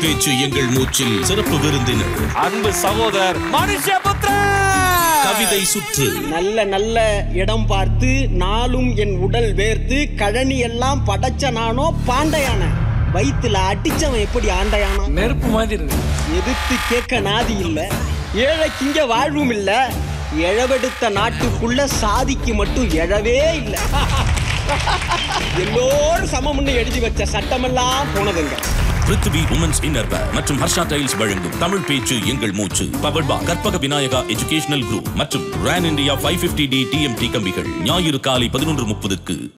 பேச்சு எங்கள் மூச்சில் சிறப்பு விருந்தினர் அன்பு சகோதரர் மனுஷபுத்திர கவிதை சுற்று. நல்ல நல்ல இடம் பார்த்து நாளும் என் உடல் வேர்த்து கழனி எல்லாம் படைச்ச நானோ பாண்டையான வயிற்றுல அடிச்சவன் எப்படி ஆண்டையானா நெருப்பு மாதிரி இருக்கு. எதிர்த்து கேட்க நாதி இல்ல, ஏழைக்கு இங்க வாழ்வும் இல்ல, எழவெடுத்த நாட்டுக்குள்ள சாதிக்கு மட்டும் எழவே இல்லை. எல்லோரும் சமம்னு எழுதி வச்ச சட்டமெல்லாம் போனதுங்க. பிருத்வி உமன்ஸ் இன்னர்வேர் மற்றும் ஹர்ஷா டைல்ஸ் வழங்கும் தமிழ் பேச்சு எங்கள் மூச்சு powered by Karpaga Vinayaga educational group மற்றும் ரான் இந்தியா 550D TMT கம்பிகள் ஞாயிறு காலை 11:30க்கு.